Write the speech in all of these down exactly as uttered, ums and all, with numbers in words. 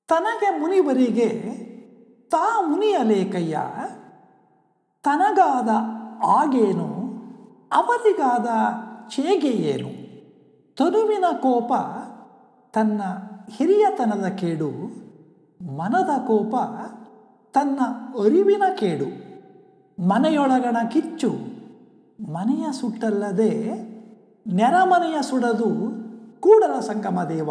ತನಗೆ ಮುನಿವರಿಗೆ ತಾ ಮುನಿಯಲೇಕಯ್ಯ, ತನಗಾದ ಆಗೇನು ಅವರಿಗಾದ ಚೇಗೆ ಏನು. ತನುವಿನ ಕೋಪ ತನ್ನ ಹಿರಿಯತನದ ಕೇಡು, ಮನದ ಕೋಪ ತನ್ನ ಅರಿವಿನ ಕೇಡು. ಮನೆಯೊಳಗಣ ಕಿಚ್ಚು ಮನೆಯ ಸುಟ್ಟಲ್ಲದೆ ನೆರಮನೆಯ ಸುಡದು ಕೂಡಲ ಸಂಗಮ ದೇವ.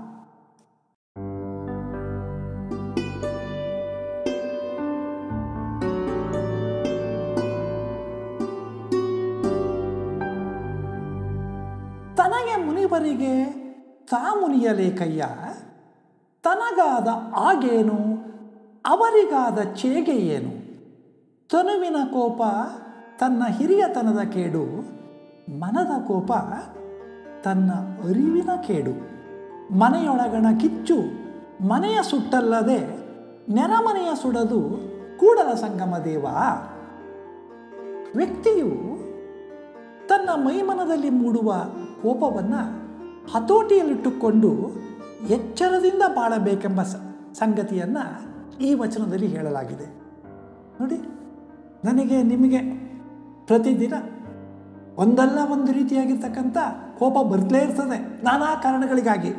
ತನಗೆ ಮುನಿವರಿಗೆ ತಾ ಮುನಿಯಲೇಕಯ್ಯ, ತನಗಾದ ಆಗೇನು ಅವರಿಗಾದ ಚೇಗೆ ಏನು. ತನುವಿನ ಕೋಪ ತನ್ನ ಹಿರಿಯತನದ ಕೇಡು, ಮನದ ಕೋಪ ತನ್ನ ಅರಿವಿನ ಕೇಡು. ಮನೆಯೊಳಗಣ ಕಿಚ್ಚು ಮನೆಯ ಸುಟ್ಟಲ್ಲದೆ ನೆರಮನೆಯ ಸುಡದು ಕೂಡಲ ಸಂಗಮ ದೇವ. ವ್ಯಕ್ತಿಯು ತನ್ನ ಮೈಮನದಲ್ಲಿ ಮೂಡುವ ಕೋಪವನ್ನು ಹತೋಟಿಯಲ್ಲಿಟ್ಟುಕೊಂಡು ಎಚ್ಚರದಿಂದ ಬಾಳಬೇಕೆಂಬ ಸಂಗತಿಯನ್ನು ಈ ವಚನದಲ್ಲಿ ಹೇಳಲಾಗಿದೆ. ನೋಡಿ, ನನಗೆ ನಿಮಗೆ ಪ್ರತಿದಿನ ಒಂದಲ್ಲ ಒಂದು ರೀತಿಯಾಗಿರ್ತಕ್ಕಂಥ ಕೋಪ ಬರ್ತಲೇ ಇರ್ತದೆ, ನಾನಾ ಕಾರಣಗಳಿಗಾಗಿ.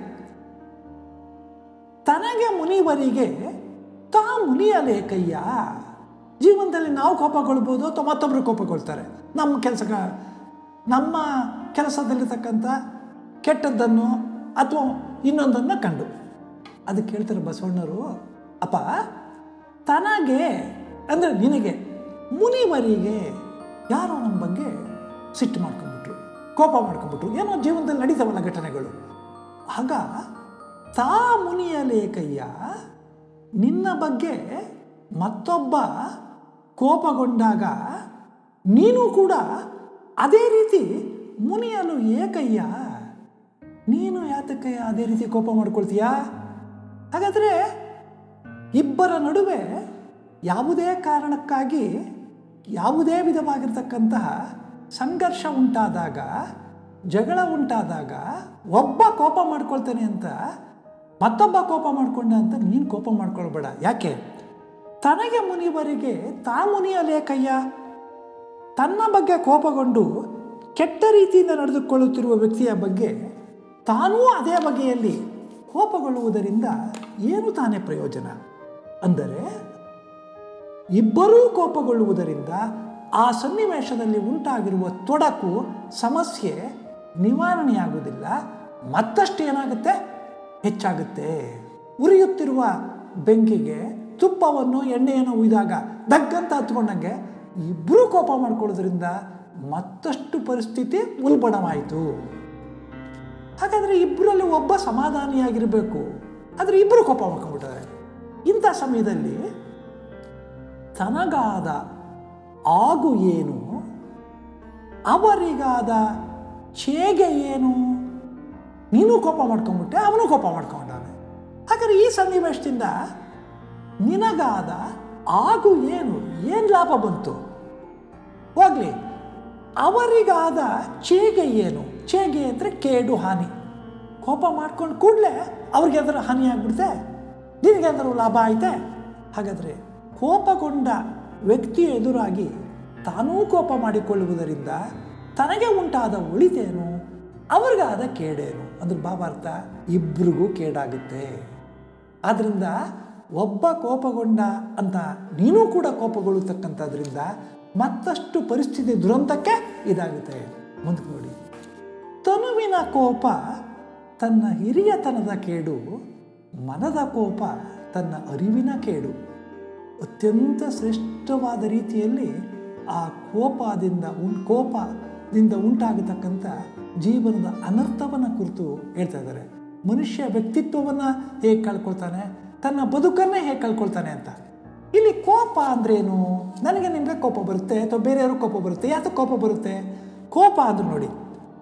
ತನಗೆ ಮುನಿವರಿಗೆ ತಾ ಮುನಿಯಲೇಕಯ್ಯ. ಜೀವನದಲ್ಲಿ ನಾವು ಕೋಪಗೊಳ್ಬೋದು ಅಥವಾ ಮತ್ತೊಬ್ಬರು ಕೋಪಗೊಳ್ತಾರೆ. ನಮ್ಮ ಕೆಲಸ ನಮ್ಮ ಕೆಲಸದಲ್ಲಿರ್ತಕ್ಕಂಥ ಕೆಟ್ಟದ್ದನ್ನು ಅಥವಾ ಇನ್ನೊಂದನ್ನು ಕಂಡು ಅದಕ್ಕೆ ಹೇಳ್ತಾರೆ ಬಸವಣ್ಣವರು, ಅಪ್ಪ ತನಗೆ ಅಂದರೆ ನಿನಗೆ, ಮುನಿವರಿಗೆ ಯಾರೋ ನಮ್ಮ ಬಗ್ಗೆ ಸಿಟ್ಟು ಮಾಡ್ಕೊಂಡ್ಬಿಟ್ರು, ಕೋಪ ಮಾಡ್ಕೊಂಡ್ಬಿಟ್ರು, ಏನೋ ಜೀವನದಲ್ಲಿ ನಡೀತಾವಲ್ಲ ಘಟನೆಗಳು. ಆಗ ತಾ ಮುನಿಯಲೇಕಯ್ಯ, ನಿನ್ನ ಬಗ್ಗೆ ಮತ್ತೊಬ್ಬ ಕೋಪಗೊಂಡಾಗ ನೀನು ಕೂಡ ಅದೇ ರೀತಿ ಮುನಿಯಲು ಏಕಯ್ಯ. ನೀನು ಯಾತಕ್ಕಯ್ಯ ಅದೇ ರೀತಿ ಕೋಪ ಮಾಡ್ಕೊಳ್ತೀಯಾ? ಹಾಗಾದರೆ ಇಬ್ಬರ ನಡುವೆ ಯಾವುದೇ ಕಾರಣಕ್ಕಾಗಿ ಯಾವುದೇ ವಿಧವಾಗಿರ್ತಕ್ಕಂತಹ ಸಂಘರ್ಷ ಉಂಟಾದಾಗ, ಜಗಳ ಉಂಟಾದಾಗ ಒಬ್ಬ ಕೋಪ ಮಾಡ್ಕೊಳ್ತಾನೆ ಅಂತ ಮತ್ತೊಬ್ಬ ಕೋಪ ಮಾಡ್ಕೊಂಡ ಅಂತ ನೀನು ಕೋಪ ಮಾಡ್ಕೊಳ್ಬೇಡ. ಯಾಕೆ? ತನಗೆ ಮುನಿವರಿಗೆ ತಾ ಮುನಿಯಲೇಕಯ್ಯ. ತನ್ನ ಬಗ್ಗೆ ಕೋಪಗೊಂಡು ಕೆಟ್ಟ ರೀತಿಯಿಂದ ನಡೆದುಕೊಳ್ಳುತ್ತಿರುವ ವ್ಯಕ್ತಿಯ ಬಗ್ಗೆ ತಾನೂ ಅದೇ ಬಗೆಯಲ್ಲಿ ಕೋಪಗೊಳ್ಳುವುದರಿಂದ ಏನು ತಾನೇ ಪ್ರಯೋಜನ? ಅಂದರೆ ಇಬ್ಬರೂ ಕೋಪಗೊಳ್ಳುವುದರಿಂದ ಆ ಸನ್ನಿವೇಶದಲ್ಲಿ ಉಂಟಾಗಿರುವ ತೊಡಕು, ಸಮಸ್ಯೆ ನಿವಾರಣೆಯಾಗುವುದಿಲ್ಲ, ಮತ್ತಷ್ಟು ಏನಾಗುತ್ತೆ, ಹೆಚ್ಚಾಗುತ್ತೆ. ಉರಿಯುತ್ತಿರುವ ಬೆಂಕಿಗೆ ತುಪ್ಪವನ್ನು ಎಣ್ಣೆಯನ್ನು ಉಯ್ದಾಗ ದಗ್ಗಂತ ಹತ್ಕೊಂಡಂಗೆ ಇಬ್ಬರೂ ಕೋಪ ಮಾಡ್ಕೊಳ್ಳೋದ್ರಿಂದ ಮತ್ತಷ್ಟು ಪರಿಸ್ಥಿತಿ ಉಲ್ಬಣವಾಯಿತು. ಹಾಗಾದರೆ ಇಬ್ಬರಲ್ಲಿ ಒಬ್ಬ ಸಮಾಧಾನಿಯಾಗಿರಬೇಕು, ಆದರೆ ಇಬ್ಬರು ಕೋಪ ಮಾಡ್ಕೊಂಡ್ಬಿಟ್ಟಾರೆ. ಇಂಥ ಸಮಯದಲ್ಲಿ ತನಗಾದ ಆಗು ಏನು ಅವರಿಗಾದ ಚೇಗೆ ಏನು. ನೀನು ಕೋಪ ಮಾಡ್ಕೊಂಡ್ಬಿಟ್ಟೆ, ಅವನು ಕೋಪ ಮಾಡ್ಕೊಂಡಾನೆ. ಹಾಗಾದರೆ ಈ ಸನ್ನಿವೇಶದಿಂದ ನಿನಗಾದ ಆಗು ಏನು, ಏನು ಲಾಭ ಬಂತು? ಹೋಗಲಿ, ಅವರಿಗಾದ ಚೇಗೆ ಏನು. ಚೇಗೆ ಅಂದರೆ ಕೇಡು, ಹಾನಿ. ಕೋಪ ಮಾಡ್ಕೊಂಡು ಕೂಡಲೇ ಅವ್ರಿಗೆ ಅದರ ಹಾನಿ ಆಗ್ಬಿಡುತ್ತೆ, ನಿನಗೆ ಅದರ ಲಾಭ ಆಯ್ತೆ. ಹಾಗಾದರೆ ಕೋಪಗೊಂಡ ವ್ಯಕ್ತಿ ಎದುರಾಗಿ ತಾನೂ ಕೋಪ ಮಾಡಿಕೊಳ್ಳುವುದರಿಂದ ತನಗೆ ಉಂಟಾದ ಒಳಿತೇನು, ಅವ್ರಿಗಾದ ಕೇಡೇನು? ಅದ್ರ ಭಾವಾರ್ಥ ಇಬ್ಬರಿಗೂ ಕೇಡಾಗುತ್ತೆ. ಆದ್ದರಿಂದ ಒಬ್ಬ ಕೋಪಗೊಂಡ ಅಂತ ನೀನು ಕೂಡ ಕೋಪಗೊಳ್ಳತಕ್ಕಂಥದ್ರಿಂದ ಮತ್ತಷ್ಟು ಪರಿಸ್ಥಿತಿ ದುರಂತಕ್ಕೆ ಇದಾಗುತ್ತೆ. ಮುಂದಕ್ಕೆ ನೋಡಿ, ತನುವಿನ ಕೋಪ ತನ್ನ ಹಿರಿಯತನದ ಕೇಡು, ಮನದ ಕೋಪ ತನ್ನ ಅರಿವಿನ ಕೇಡು. ಅತ್ಯಂತ ಶ್ರೇಷ್ಠವಾದ ರೀತಿಯಲ್ಲಿ ಆ ಕೋಪದಿಂದ ಉಂ ಕೋಪದಿಂದ ಉಂಟಾಗತಕ್ಕಂಥ ಜೀವನದ ಅನರ್ಥವನ್ನು ಕುರಿತು ಹೇಳ್ತಾ ಇದ್ದಾರೆ. ಮನುಷ್ಯ ವ್ಯಕ್ತಿತ್ವವನ್ನು ಹೇಗೆ ಕಳ್ಕೊಳ್ತಾನೆ, ತನ್ನ ಬದುಕನ್ನೇ ಹೇಗೆ ಕಳ್ಕೊಳ್ತಾನೆ ಅಂತ. ಇಲ್ಲಿ ಕೋಪ ಅಂದ್ರೇನು? ನನಗೆ ನಿಮಗೆ ಕೋಪ ಬರುತ್ತೆ ಅಥವಾ ಬೇರೆಯವರು ಕೋಪ ಬರುತ್ತೆ. ಯಾಕೆ ಕೋಪ ಬರುತ್ತೆ? ಕೋಪ ಅಂದ್ರೆ ನೋಡಿ,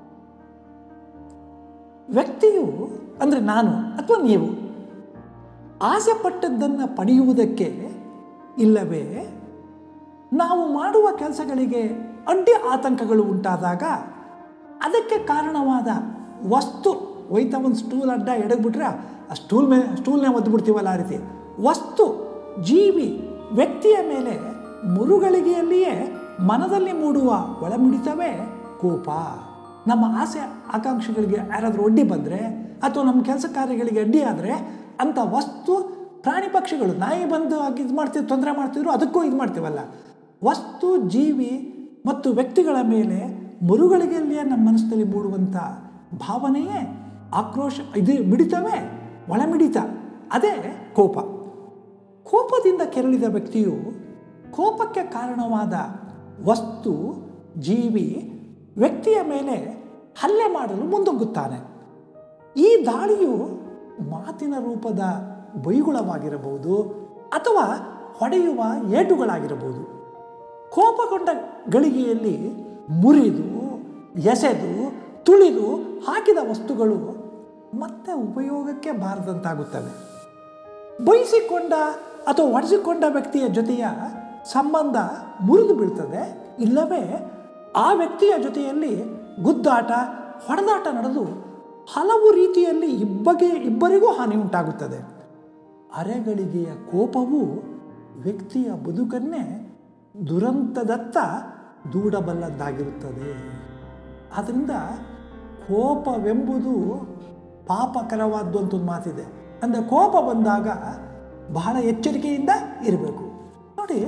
ವ್ಯಕ್ತಿಯು ಅಂದರೆ ನಾನು ಅಥವಾ ನೀವು ಆಸೆ ಪಟ್ಟದ್ದನ್ನು ಪಡೆಯುವುದಕ್ಕೆ ಇಲ್ಲವೇ ನಾವು ಮಾಡುವ ಕೆಲಸಗಳಿಗೆ ಅಡ್ಡಿ ಆತಂಕಗಳು ಉಂಟಾದಾಗ ಅದಕ್ಕೆ ಕಾರಣವಾದ ವಸ್ತು ಒಯ್ತಾ ಒಂದು ಸ್ಟೂಲ್ ಅಡ್ಡ ಎಡಗ್ಬಿಟ್ರೆ ಆ ಸ್ಟೂಲ್ ಮೇಲೆ ಸ್ಟೂಲ್ನೇ ಒದ್ದುಬಿಡ್ತೀವಲ್ಲ ಆ ರೀತಿ ವಸ್ತು ಜೀವಿ ವ್ಯಕ್ತಿಯ ಮೇಲೆ ಮುರುಗಳಿಗೆಯಲ್ಲಿಯೇ ಮನದಲ್ಲಿ ಮೂಡುವ ಒಳಮಿಡಿತವೇ ಕೋಪ. ನಮ್ಮ ಆಸೆ ಆಕಾಂಕ್ಷೆಗಳಿಗೆ ಯಾರಾದರೂ ಅಡ್ಡಿ ಬಂದರೆ ಅಥವಾ ನಮ್ಮ ಕೆಲಸ ಕಾರ್ಯಗಳಿಗೆ ಅಡ್ಡಿ ಆದರೆ ಅಂಥ ವಸ್ತು ಪ್ರಾಣಿ ಪಕ್ಷಿಗಳು ನಾಯಿ ಬಂದು ಇದು ಮಾಡ್ತೀವಿ ತೊಂದರೆ ಮಾಡ್ತಿದ್ರು ಅದಕ್ಕೂ ಇದು ಮಾಡ್ತೀವಲ್ಲ ವಸ್ತು ಜೀವಿ ಮತ್ತು ವ್ಯಕ್ತಿಗಳ ಮೇಲೆ ಮುರುಗಳಿಗೆಯಲ್ಲಿಯೇ ನಮ್ಮ ಮನಸ್ಸಿನಲ್ಲಿ ಮೂಡುವಂಥ ಭಾವನೆಯೇ ಆಕ್ರೋಶ ಇದು ಮಿಡಿತವೇ ಒಳಮಿಡಿತ, ಅದೇ ಕೋಪ. ಕೋಪದಿಂದ ಕೆರಳಿದ ವ್ಯಕ್ತಿಯು ಕೋಪಕ್ಕೆ ಕಾರಣವಾದ ವಸ್ತು ಜೀವಿ ವ್ಯಕ್ತಿಯ ಮೇಲೆ ಹಲ್ಲೆ ಮಾಡಲು ಮುಂದೊಗ್ಗುತ್ತಾನೆ. ಈ ದಾಳಿಯು ಮಾತಿನ ರೂಪದ ಬೈಗುಳವಾಗಿರಬಹುದು ಅಥವಾ ಹೊಡೆಯುವ ಏಟುಗಳಾಗಿರಬಹುದು. ಕೋಪಗೊಂಡ ಗಳಿಗೆಯಲ್ಲಿ ಮುರಿದು ಎಸೆದು ತುಳಿದು ಹಾಕಿದ ವಸ್ತುಗಳು ಮತ್ತೆ ಉಪಯೋಗಕ್ಕೆ ಬಾರದಂತಾಗುತ್ತವೆ. ಬಯಸಿಕೊಂಡ ಅಥವಾ ಒಡೆಸಿಕೊಂಡ ವ್ಯಕ್ತಿಯ ಜೊತೆಯ ಸಂಬಂಧ ಮುರಿದು ಬೀಳ್ತದೆ, ಇಲ್ಲವೇ ಆ ವ್ಯಕ್ತಿಯ ಜೊತೆಯಲ್ಲಿ ಗುದ್ದಾಟ ಹೊಡೆದಾಟ ನಡೆದು ಹಲವು ರೀತಿಯಲ್ಲಿ ಇಬ್ಬಗೆ ಇಬ್ಬರಿಗೂ ಹಾನಿ ಉಂಟಾಗುತ್ತದೆ. ಅರೆಗಳಿಗೆಯ ಕೋಪವು ವ್ಯಕ್ತಿಯ ಬದುಕನ್ನೇ ದುರಂತದತ್ತ ದೂಡಬಲ್ಲದ್ದಾಗಿರುತ್ತದೆ. ಆದ್ದರಿಂದ ಕೋಪವೆಂಬುದು ಪಾಪಕರವಾದ್ದು ಅಂತ ಒಂದು ಮಾತಿದೆ. ಅಂದರೆ ಕೋಪ ಬಂದಾಗ ಬಹಳ ಎಚ್ಚರಿಕೆಯಿಂದ ಇರಬೇಕು. ನೋಡಿ,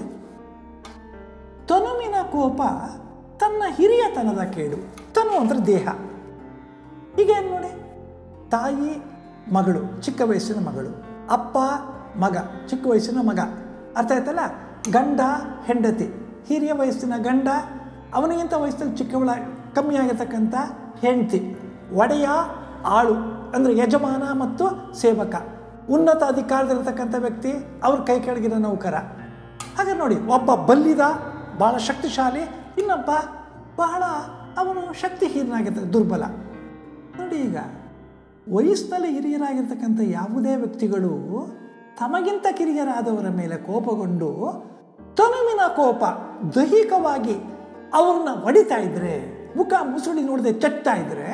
ತನುವಿನ ಕೋಪ ತನ್ನ ಹಿರಿಯತನದ ಕೇಡು. ತನು ಅಂದರೆ ದೇಹ. ಈಗೇನು ನೋಡಿ, ತಾಯಿ ಮಗಳು, ಚಿಕ್ಕ ವಯಸ್ಸಿನ ಮಗಳು, ಅಪ್ಪ ಮಗ, ಚಿಕ್ಕ ವಯಸ್ಸಿನ ಮಗ, ಅರ್ಥ ಆಯ್ತಲ್ಲ. ಗಂಡ ಹೆಂಡತಿ, ಹಿರಿಯ ವಯಸ್ಸಿನ ಗಂಡ, ಅವನಿಗಿಂತ ವಯಸ್ಸಲ್ಲಿ ಚಿಕ್ಕವಳ ಕಮ್ಮಿ ಆಗಿರ್ತಕ್ಕಂಥ ಹೆಂಡತಿ, ಒಡೆಯ ಆಳು ಅಂದರೆ ಯಜಮಾನ ಮತ್ತು ಸೇವಕ, ಉನ್ನತ ಅಧಿಕಾರದಲ್ಲಿರ್ತಕ್ಕಂಥ ವ್ಯಕ್ತಿ, ಅವ್ರ ಕೈ ಕೆಳಗಿನ ನೌಕರ. ಹಾಗೆ ನೋಡಿ, ಒಬ್ಬ ಬಲ್ಲಿದ ಭಾಳ ಶಕ್ತಿಶಾಲಿ, ಇನ್ನೊಬ್ಬ ಬಹಳ ಅವನು ಶಕ್ತಿಹೀನಾಗಿರ್ತಾರೆ, ದುರ್ಬಲ. ನೋಡಿ, ಈಗ ವಯಸ್ಸಿನಲ್ಲಿ ಹಿರಿಯರಾಗಿರ್ತಕ್ಕಂಥ ಯಾವುದೇ ವ್ಯಕ್ತಿಗಳು ತಮಗಿಂತ ಕಿರಿಯರಾದವರ ಮೇಲೆ ಕೋಪಗೊಂಡು ತನುವಿನ ಕೋಪ ದೈಹಿಕವಾಗಿ ಅವ್ರನ್ನ ಹೊಡಿತಾ ಇದ್ರೆ, ಮುಖ ಮುಸುಳಿ ನೋಡದೆ ಚಟ್ತಾ ಇದ್ರೆ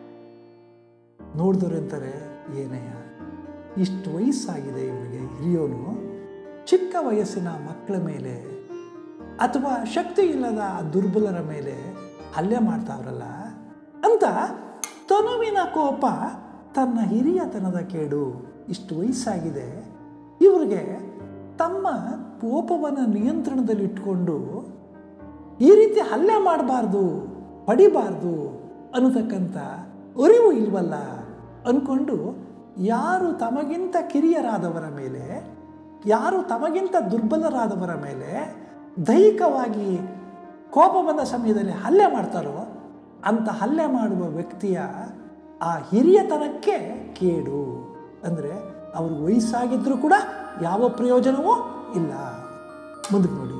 ನೋಡಿದವ್ರು ಅಂತಾರೆ, ಏನಯ್ಯ ಇಷ್ಟು ವಯಸ್ಸಾಗಿದೆ ಇವರಿಗೆ, ಹಿರಿಯೋನು ಚಿಕ್ಕ ವಯಸ್ಸಿನ ಮಕ್ಕಳ ಮೇಲೆ ಅಥವಾ ಶಕ್ತಿ ಇಲ್ಲದ ದುರ್ಬಲರ ಮೇಲೆ ಹಲ್ಲೆ ಮಾಡ್ತಾವ್ರಲ್ಲ ಅಂತ. ತನುವಿನ ಕೋಪ ತನ್ನ ಹಿರಿಯತನದ ಕೇಡು. ಇಷ್ಟು ವಯಸ್ಸಾಗಿದೆ ಇವರಿಗೆ ತಮ್ಮ ಕೋಪವನ್ನು ನಿಯಂತ್ರಣದಲ್ಲಿಟ್ಕೊಂಡು ಈ ರೀತಿ ಹಲ್ಲೆ ಮಾಡಬಾರ್ದು, ಹೊಡಿಬಾರ್ದು ಅನ್ನತಕ್ಕಂಥ ಅರಿವು ಇಲ್ವಲ್ಲ ಅಂದ್ಕೊಂಡು ಯಾರು ತಮಗಿಂತ ಕಿರಿಯರಾದವರ ಮೇಲೆ, ಯಾರು ತಮಗಿಂತ ದುರ್ಬಲರಾದವರ ಮೇಲೆ ದೈಹಿಕವಾಗಿ ಕೋಪ ಬಂದ ಸಮಯದಲ್ಲಿ ಹಲ್ಲೆ ಮಾಡ್ತಾರೋ ಅಂಥ ಹಲ್ಲೆ ಮಾಡುವ ವ್ಯಕ್ತಿಯ ಆ ಹಿರಿಯತನಕ್ಕೆ ಕೇಡು. ಅಂದರೆ ಅವರು ವಯಸ್ಸಾಗಿದ್ದರೂ ಕೂಡ ಯಾವ ಪ್ರಯೋಜನವೂ ಇಲ್ಲ. ಮುಂದಕ್ಕೆ ನೋಡಿ,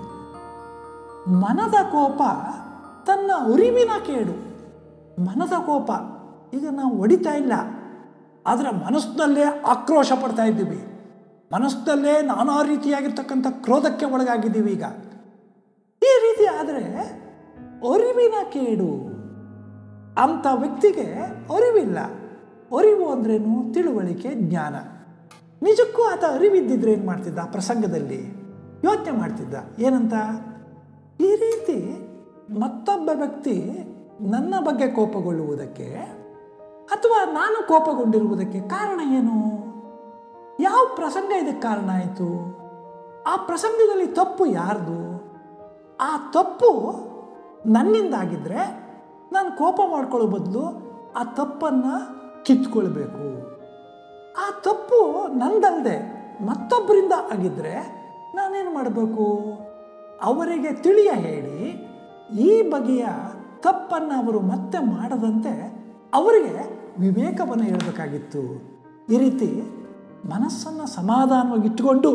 ಮನದ ಕೋಪ ತನ್ನ ಅರಿವಿನ ಕೇಡು. ಮನದ ಕೋಪ, ಈಗ ನಾವು ಹೊಡಿತಾ ಇಲ್ಲ, ಆದರೆ ಮನಸ್ಸಿನಲ್ಲೇ ಆಕ್ರೋಶ ಪಡ್ತಾ ಇದ್ದೀವಿ, ಮನಸ್ಸಿನಲ್ಲೇ ನಾನಾ ರೀತಿಯಾಗಿರ್ತಕ್ಕಂಥ ಕ್ರೋಧಕ್ಕೆ ಒಳಗಾಗಿದ್ದೀವಿ. ಈಗ ಈ ರೀತಿ ಆದರೆ ಅರಿವಿನ ಕೇಡು. ಅಂಥ ವ್ಯಕ್ತಿಗೆ ಅರಿವಿಲ್ಲ. ಅರಿವು ಅಂದ್ರೇನು? ತಿಳುವಳಿಕೆ, ಜ್ಞಾನ. ನಿಜಕ್ಕೂ ಆತ ಅರಿವಿದ್ದಿದ್ರೆ ಏನು ಮಾಡ್ತಿದ್ದ? ಆ ಪ್ರಸಂಗದಲ್ಲಿ ಯೋಚನೆ ಮಾಡ್ತಿದ್ದ, ಏನಂತ, ಈ ರೀತಿ ಮತ್ತೊಬ್ಬ ವ್ಯಕ್ತಿ ನನ್ನ ಬಗ್ಗೆ ಕೋಪಗೊಳ್ಳುವುದಕ್ಕೆ ಅಥವಾ ನಾನು ಕೋಪಗೊಂಡಿರುವುದಕ್ಕೆ ಕಾರಣ ಏನು? ಯಾವ ಪ್ರಸಂಗ ಇದಕ್ಕೆ ಕಾರಣ ಆಯಿತು? ಆ ಪ್ರಸಂಗದಲ್ಲಿ ತಪ್ಪು ಯಾರ್ದು? ಆ ತಪ್ಪು ನನ್ನಿಂದಾಗಿದ್ದರೆ ನಾನು ಕೋಪ ಮಾಡ್ಕೊಳ್ಳೋ ಬದಲು ಆ ತಪ್ಪನ್ನು ಕಿತ್ಕೊಳ್ಬೇಕು. ಆ ತಪ್ಪು ನಂದಲ್ಲದೆ ಮತ್ತೊಬ್ಬರಿಂದ ಆಗಿದ್ದರೆ ನಾನೇನು ಮಾಡಬೇಕು? ಅವರಿಗೆ ತಿಳಿಯ ಹೇಳಿ ಈ ಬಗೆಯ ತಪ್ಪನ್ನು ಅವರು ಮತ್ತೆ ಮಾಡದಂತೆ ಅವರಿಗೆ ವಿವೇಕವನ್ನು ಹೇಳಬೇಕಾಗಿತ್ತು. ಈ ರೀತಿ ಮನಸ್ಸನ್ನು ಸಮಾಧಾನವಾಗಿ ಇಟ್ಟುಕೊಂಡು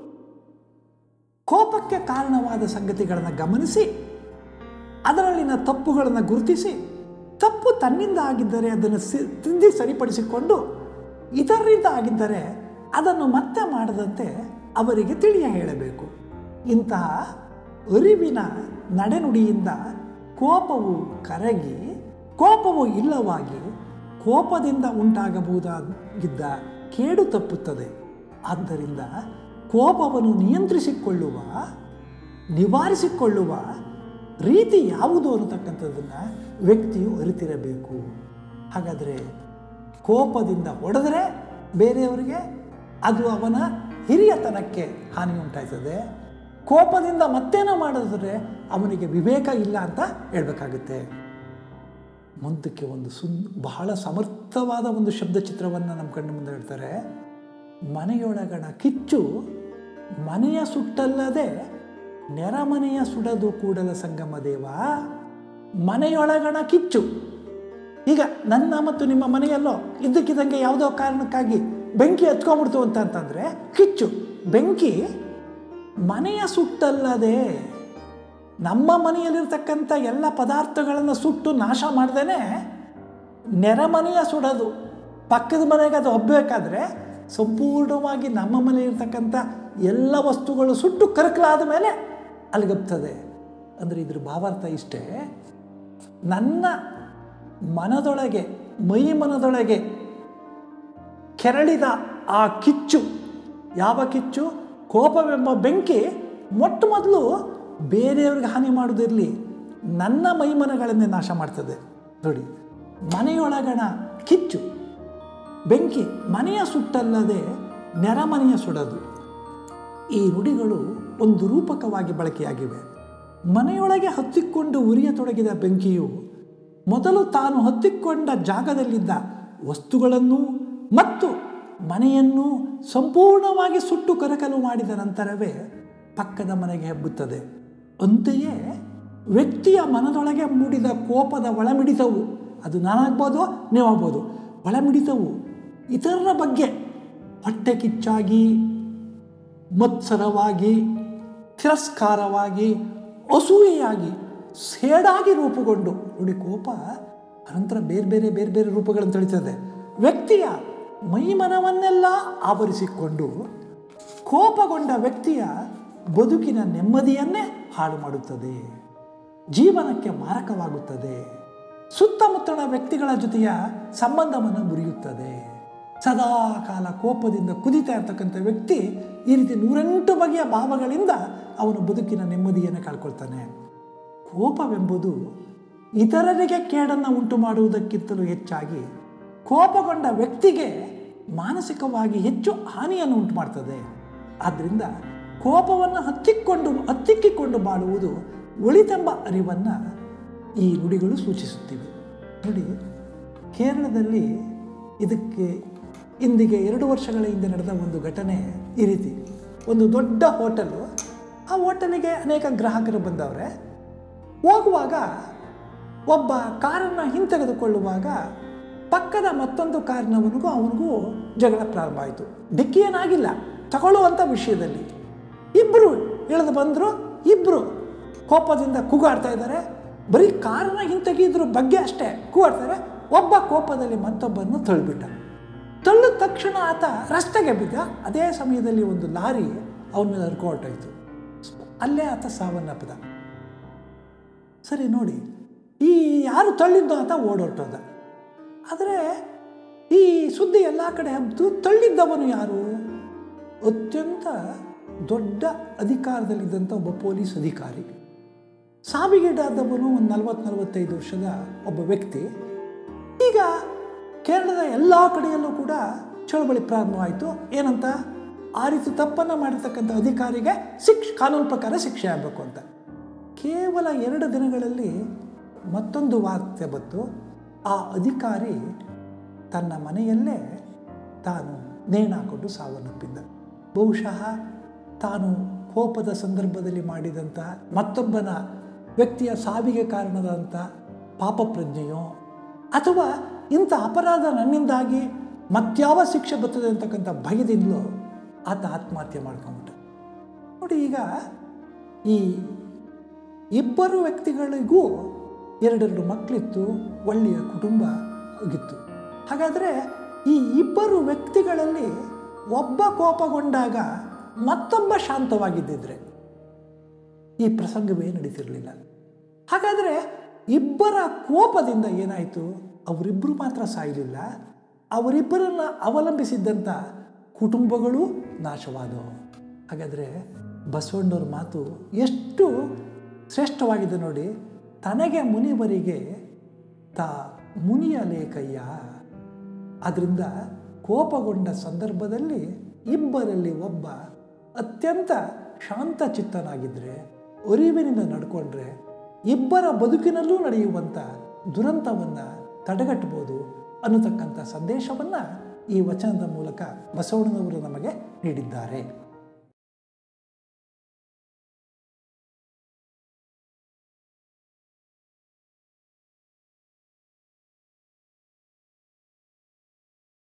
ಕೋಪಕ್ಕೆ ಕಾರಣವಾದ ಸಂಗತಿಗಳನ್ನು ಗಮನಿಸಿ ಅದರಲ್ಲಿನ ತಪ್ಪುಗಳನ್ನು ಗುರುತಿಸಿ ತಪ್ಪು ತನ್ನಿಂದ ಆಗಿದ್ದರೆ ಅದನ್ನು ಸಿ ತಿದ್ದಿ ಸರಿಪಡಿಸಿಕೊಂಡು ಇತರರಿಂದ ಆಗಿದ್ದರೆ ಅದನ್ನು ಮತ್ತೆ ಮಾಡದಂತೆ ಅವರಿಗೆ ತಿಳಿಯ ಹೇಳಬೇಕು. ಇಂತಹ ಅರಿವಿನ ನಡೆನುಡಿಯಿಂದ ಕೋಪವು ಕರಗಿ, ಕೋಪವು ಇಲ್ಲವಾಗಿ, ಕೋಪದಿಂದ ಉಂಟಾಗಬಹುದಾಗಿದ್ದ ಕೇಡು ತಪ್ಪುತ್ತದೆ. ಆದ್ದರಿಂದ ಕೋಪವನ್ನು ನಿಯಂತ್ರಿಸಿಕೊಳ್ಳುವ ನಿವಾರಿಸಿಕೊಳ್ಳುವ ರೀತಿ ಯಾವುದು ಅನ್ನತಕ್ಕಂಥದ್ದನ್ನು ವ್ಯಕ್ತಿಯು ಅರಿತಿರಬೇಕು. ಹಾಗಾದರೆ ಕೋಪದಿಂದ ಹೊಡೆದರೆ ಬೇರೆಯವರಿಗೆ ಅದು ಅವನ ಹಿರಿಯತನಕ್ಕೆ ಹಾನಿ ಉಂಟಾಯ್ತದೆ. ಕೋಪದಿಂದ ಮತ್ತೇನೋ ಮಾಡಿದ್ರೆ ಅವನಿಗೆ ವಿವೇಕ ಇಲ್ಲ ಅಂತ ಹೇಳಬೇಕಾಗುತ್ತೆ. ಮುಂದಕ್ಕೆ ಒಂದು ಸುಂದ ಬಹಳ ಸಮರ್ಥವಾದ ಒಂದು ಶಬ್ದ ಚಿತ್ರವನ್ನು ನಮ್ಮ ಕಣ್ಣು ಮುಂದೆ ಇಡ್ತಾರೆ. ಮನೆಯೊಳಗಣ ಕಿಚ್ಚು ಮನೆಯ ಸುಟ್ಟಲ್ಲದೆ ನೆರಮನೆಯ ಸುಡದು ಕೂಡಲ ಸಂಗಮ ದೇವ. ಮನೆಯೊಳಗಣ ಕಿಚ್ಚು, ಈಗ ನನ್ನ ಮತ್ತು ನಿಮ್ಮ ಮನೆಯಲ್ಲೋ ಇದ್ದಕ್ಕಿದ್ದಂಗೆ ಯಾವುದೋ ಕಾರಣಕ್ಕಾಗಿ ಬೆಂಕಿ ಹತ್ಕೊಂಡ್ಬಿಡ್ತು ಅಂತ ಅಂತಂದರೆ ಕಿಚ್ಚು. ಬೆಂಕಿ ಮನೆಯ ಸುಟ್ಟಲ್ಲದೆ ನಮ್ಮ ಮನೆಯಲ್ಲಿರ್ತಕ್ಕಂಥ ಎಲ್ಲ ಪದಾರ್ಥಗಳನ್ನು ಸುಟ್ಟು ನಾಶ ಮಾಡ್ದೇ ನೆರೆಮನೆಯ ಸುಡೋದು. ಪಕ್ಕದ ಮನೆಗೆ ಅದು ಹಬ್ಬಬೇಕಾದ್ರೆ ಸಂಪೂರ್ಣವಾಗಿ ನಮ್ಮ ಮನೆಯಲ್ಲಿರ್ತಕ್ಕಂಥ ಎಲ್ಲ ವಸ್ತುಗಳು ಸುಟ್ಟು ಕರಕಲಾದ ಮೇಲೆ ಅಲ್ಲಿಗಪ್ತದೆ. ಅಂದರೆ ಇದ್ರ ಭಾವಾರ್ಥ ಇಷ್ಟೇ, ನನ್ನ ಮನದೊಳಗೆ ಮೈ ಮನದೊಳಗೆ ಕೆರಳಿದ ಆ ಕಿಚ್ಚು, ಯಾವ ಕಿಚ್ಚು? ಕೋಪವೆಂಬ ಬೆಂಕಿ ಮೊಟ್ಟ ಮೊದಲು ಬೇರೆಯವ್ರಿಗೆ ಹಾನಿ ಮಾಡೋದಿರಲಿ, ನನ್ನ ಮೈಮನಗಳನ್ನೇ ನಾಶ ಮಾಡ್ತದೆ. ನೋಡಿ, ಮನೆಯೊಳಗಣ ಕಿಚ್ಚು ಬೆಂಕಿ ಮನೆಯ ಸುಟ್ಟಲ್ಲದೆ ನೆರಮನೆಯ ಸುಡೋದು. ಈ ನುಡಿಗಳು ಒಂದು ರೂಪಕವಾಗಿ ಬಳಕೆಯಾಗಿವೆ. ಮನೆಯೊಳಗೆ ಹತ್ತಿಕೊಂಡು ಉರಿಯತೊಡಗಿದ ಬೆಂಕಿಯು ಮೊದಲು ತಾನು ಹತ್ತಿಕೊಂಡ ಜಾಗದಲ್ಲಿದ್ದ ವಸ್ತುಗಳನ್ನು ಮತ್ತು ಮನೆಯನ್ನು ಸಂಪೂರ್ಣವಾಗಿ ಸುಟ್ಟು ಕರಕಲು ಮಾಡಿದ ನಂತರವೇ ಪಕ್ಕದ ಮನೆಗೆ ಹಬ್ಬುತ್ತದೆ. ಅಂತೆಯೇ ವ್ಯಕ್ತಿಯ ಮನದೊಳಗೆ ಮೂಡಿದ ಕೋಪದ ಒಳಮಿಡಿತವು, ಅದು ನಾನಾಗ್ಬೋದು ನೀವಾಗ್ಬೋದು, ಒಳಮಿಡಿತವು ಇತರರ ಬಗ್ಗೆ ಹೊಟ್ಟೆ ಕಿಚ್ಚಾಗಿ, ಮತ್ಸರವಾಗಿ, ತಿರಸ್ಕಾರವಾಗಿ, ಅಸೂಯೆಯಾಗಿ, ಸೇಡಾಗಿ ರೂಪುಗೊಂಡು, ನೋಡಿ ಕೋಪ ಅನಂತರ ಬೇರೆ ಬೇರೆ ಬೇರೆ ಬೇರೆ ರೂಪಗಳನ್ನು ತಿಳಿತದೆ. ವ್ಯಕ್ತಿಯ ಮೈಮನವನ್ನೆಲ್ಲ ಆವರಿಸಿಕೊಂಡು ಕೋಪಗೊಂಡ ವ್ಯಕ್ತಿಯ ಬದುಕಿನ ನೆಮ್ಮದಿಯನ್ನೇ ಹಾಳು ಮಾಡುತ್ತದೆ, ಜೀವನಕ್ಕೆ ಮಾರಕವಾಗುತ್ತದೆ, ಸುತ್ತಮುತ್ತಲ ವ್ಯಕ್ತಿಗಳ ಜೊತೆಯ ಸಂಬಂಧವನ್ನು ಮುರಿಯುತ್ತದೆ. ಸದಾ ಕಾಲ ಕೋಪದಿಂದ ಕುದಿತಾ ಇರ್ತಕ್ಕಂಥ ವ್ಯಕ್ತಿ ಈ ರೀತಿ ನೂರೆಂಟು ಬಗೆಯ ಭಾವಗಳಿಂದ ಅವನು ಬದುಕಿನ ನೆಮ್ಮದಿಯನ್ನು ಕಳ್ಕೊಳ್ತಾನೆ. ಕೋಪವೆಂಬುದು ಇತರರಿಗೆ ಕೇಡನ್ನು ಉಂಟು ಮಾಡುವುದಕ್ಕಿಂತಲೂ ಹೆಚ್ಚಾಗಿ ಕೋಪಗೊಂಡ ವ್ಯಕ್ತಿಗೆ ಮಾನಸಿಕವಾಗಿ ಹೆಚ್ಚು ಹಾನಿಯನ್ನು ಉಂಟು ಮಾಡ್ತದೆ. ಆದ್ದರಿಂದ ಕೋಪವನ್ನು ಹತ್ತಿಕ್ಕೊಂಡು ಹತ್ತಿಕ್ಕಿಕೊಂಡು ಬಾಳುವುದು ಒಳಿತೆಂಬ ಅರಿವನ್ನು ಈ ನುಡಿಗಳು ಸೂಚಿಸುತ್ತಿವೆ. ನೋಡಿ, ಕೇರಳದಲ್ಲಿ ಇದಕ್ಕೆ ಇಂದಿಗೆ ಎರಡು ವರ್ಷಗಳ ಹಿಂದೆ ನಡೆದ ಒಂದು ಘಟನೆ ಈ ರೀತಿ. ಒಂದು ದೊಡ್ಡ ಹೋಟೆಲು, ಆ ಹೋಟೆಲಿಗೆ ಅನೇಕ ಗ್ರಾಹಕರು ಬಂದವರೆ. ಹೋಗುವಾಗ ಒಬ್ಬ ಕಾರನ್ನು ಹಿಂತೆಗೆದುಕೊಳ್ಳುವಾಗ ಪಕ್ಕದ ಮತ್ತೊಂದು ಕಾರಿನವನಿಗೂ ಅವನಿಗೂ ಜಗಳ ಪ್ರಾರಂಭ ಆಯಿತು. ಡಿಕ್ಕಿ ಏನಾಗಿಲ್ಲ, ತಗೊಳ್ಳುವಂಥ ವಿಷಯದಲ್ಲಿ ಇಬ್ಬರು ಇಳಿದು ಬಂದರು. ಇಬ್ಬರು ಕೋಪದಿಂದ ಕೂಗಾಡ್ತಾ ಇದ್ದಾರೆ. ಬರೀ ಕಾರನ್ನ ಹಿಂತೆಗೆದ್ರ ಬಗ್ಗೆ ಅಷ್ಟೇ ಕೂಗಾಡ್ತಾರೆ. ಒಬ್ಬ ಕೋಪದಲ್ಲಿ ಮತ್ತೊಬ್ಬನ್ನು ತಳ್ಳಿಬಿಟ್ಟ. ತಳ್ಳಿದ ತಕ್ಷಣ ಆತ ರಸ್ತೆಗೆ ಬಿದ್ದ. ಅದೇ ಸಮಯದಲ್ಲಿ ಒಂದು ಲಾರಿ ಅವನ ಮೇಲೆ ಹರ್ಕೊಳ್ಟಾಯಿತು. ಅಲ್ಲೇ ಆತ ಸಾವನ್ನಪ್ಪದ. ಸರಿ, ನೋಡಿ, ಈ ಯಾರು ತಳ್ಳಿದ್ದೋ ಆತ ಓಡೋಟೋದ. ಆದರೆ ಈ ಸುದ್ದಿ ಎಲ್ಲ ಕಡೆ ಹಬ್ಬಿತು. ತಳ್ಳಿದ್ದವನು ಯಾರು? ಅತ್ಯಂತ ದೊಡ್ಡ ಅಧಿಕಾರದಲ್ಲಿದ್ದಂಥ ಒಬ್ಬ ಪೊಲೀಸ್ ಅಧಿಕಾರಿ. ಸಾವಿಗೀಡಾದವನು ಒಂದು ನಲವತ್ತು ನಲವತ್ತೈದು ವರ್ಷದ ಒಬ್ಬ ವ್ಯಕ್ತಿ. ಈಗ ಕೇರಳದ ಎಲ್ಲ ಕಡೆಯಲ್ಲೂ ಕೂಡ ಚಳವಳಿ ಪ್ರಾರಂಭವಾಯಿತು. ಏನಂತ? ಆ ರೀತಿ ತಪ್ಪನ್ನು ಮಾಡಿರ್ತಕ್ಕಂಥ ಅಧಿಕಾರಿಗೆ ಶಿಕ್ಷೆ, ಕಾನೂನು ಪ್ರಕಾರ ಶಿಕ್ಷೆ ಆಗಬೇಕು ಅಂತ. ಕೇವಲ ಎರಡು ದಿನಗಳಲ್ಲಿ ಮತ್ತೊಂದು ವಾರ್ತೆ ಬಂತು. ಆ ಅಧಿಕಾರಿ ತನ್ನ ಮನೆಯಲ್ಲೇ ತಾನು ನೇಣಾಕೊಂಡು ಸಾವನ್ನಪ್ಪಿದ್ದ. ಬಹುಶಃ ತಾನು ಕೋಪದ ಸಂದರ್ಭದಲ್ಲಿ ಮಾಡಿದಂಥ ಮತ್ತೊಬ್ಬನ ವ್ಯಕ್ತಿಯ ಸಾವಿಗೆ ಕಾರಣದಂಥ ಪಾಪ ಪ್ರಜ್ಞೆಯೋ ಅಥವಾ ಇಂಥ ಅಪರಾಧ ನನ್ನಿಂದಾಗಿ ಮತ್ಯಾವ ಶಿಕ್ಷೆ ಬರ್ತದೆ ಅಂತಕ್ಕಂಥ ಭಯದಿಂದಲೋ ಆತ ಆತ್ಮಹತ್ಯೆ ಮಾಡ್ಕೊಂಬಿಟ್ಟ. ನೋಡಿ, ಈಗ ಈ ಇಬ್ಬರು ವ್ಯಕ್ತಿಗಳಿಗೂ ಎರಡೆರಡು ಮಕ್ಕಳಿತ್ತು, ಒಳ್ಳೆಯ ಕುಟುಂಬ ಆಗಿತ್ತು. ಹಾಗಾದರೆ ಈ ಇಬ್ಬರು ವ್ಯಕ್ತಿಗಳಲ್ಲಿ ಒಬ್ಬ ಕೋಪಗೊಂಡಾಗ ಮತ್ತೊಬ್ಬ ಶಾಂತವಾಗಿದ್ದಿದ್ರೆ ಈ ಪ್ರಸಂಗವೇ ನಡೀತಿರಲಿಲ್ಲ. ಹಾಗಾದರೆ ಇಬ್ಬರ ಕೋಪದಿಂದ ಏನಾಯಿತು? ಅವರಿಬ್ಬರು ಮಾತ್ರ ಸಾಯಲಿಲ್ಲ, ಅವರಿಬ್ಬರನ್ನು ಅವಲಂಬಿಸಿದ್ದಂಥ ಕುಟುಂಬಗಳು ನಾಶವಾದವು. ಹಾಗಾದರೆ ಬಸವಣ್ಣವ್ರ ಮಾತು ಎಷ್ಟು ಶ್ರೇಷ್ಠವಾಗಿದೆ ನೋಡಿ. ತನಗೆ ಮುನಿವರಿಗೆ ತಾ ಮುನಿಯ ಲೇಖಯ್ಯ. ಆದ್ದರಿಂದ ಕೋಪಗೊಂಡ ಸಂದರ್ಭದಲ್ಲಿ ಇಬ್ಬರಲ್ಲಿ ಒಬ್ಬ ಅತ್ಯಂತ ಶಾಂತಚಿತ್ತನಾಗಿದ್ದರೆ, ಅರಿವಿನಿಂದ ನಡ್ಕೊಂಡ್ರೆ ಇಬ್ಬರ ಬದುಕಿನಲ್ಲೂ ನಡೆಯುವಂಥ ದುರಂತವನ್ನು ತಡೆಗಟ್ಟಬಹುದು ಅನ್ನತಕ್ಕಂಥ ಸಂದೇಶವನ್ನು ಈ ವಚನದ ಮೂಲಕ ಬಸವಣ್ಣನವರು ನಮಗೆ ನೀಡಿದ್ದಾರೆ.